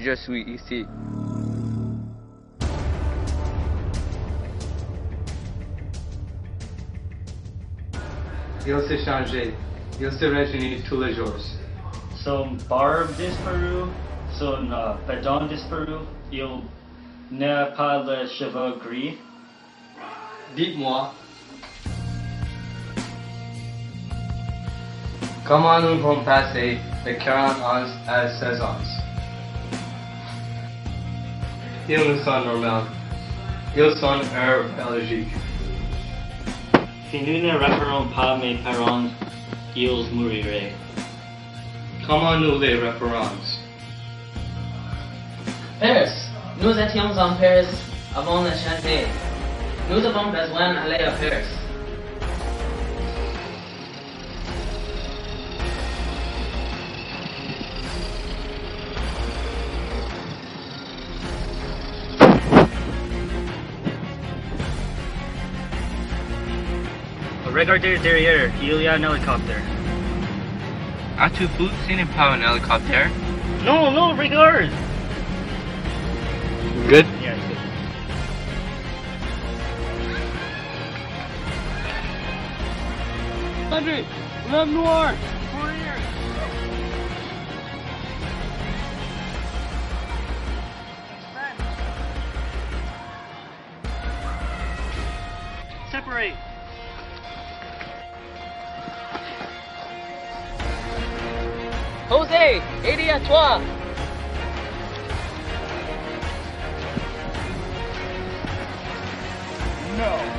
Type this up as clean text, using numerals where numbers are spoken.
Je suis ici. Il s'est changé. Il se rajeunit tous les jours. Son barbe disparut, son badon disparut, il n'a pas les cheveux gris. Dites-moi, comment nous vont passer de 40 ans à 16 ans? Ils ne sont normaux. Ils sont allergiques. Si nous ne réparons pas mes parents, ils mourraient. Comment nous les réparons? Paris. Nous étions en Paris avant de chanter. Nous avons besoin d'aller à Paris. Regardez derrière, il y a un hélicoptère. As-tu vu ce n'est pas un hélicoptère? Non, non, regarde! Good. Yeah, it's good. Andre, l'homme noir! Warrior! Separate! José, aidez à toi. No!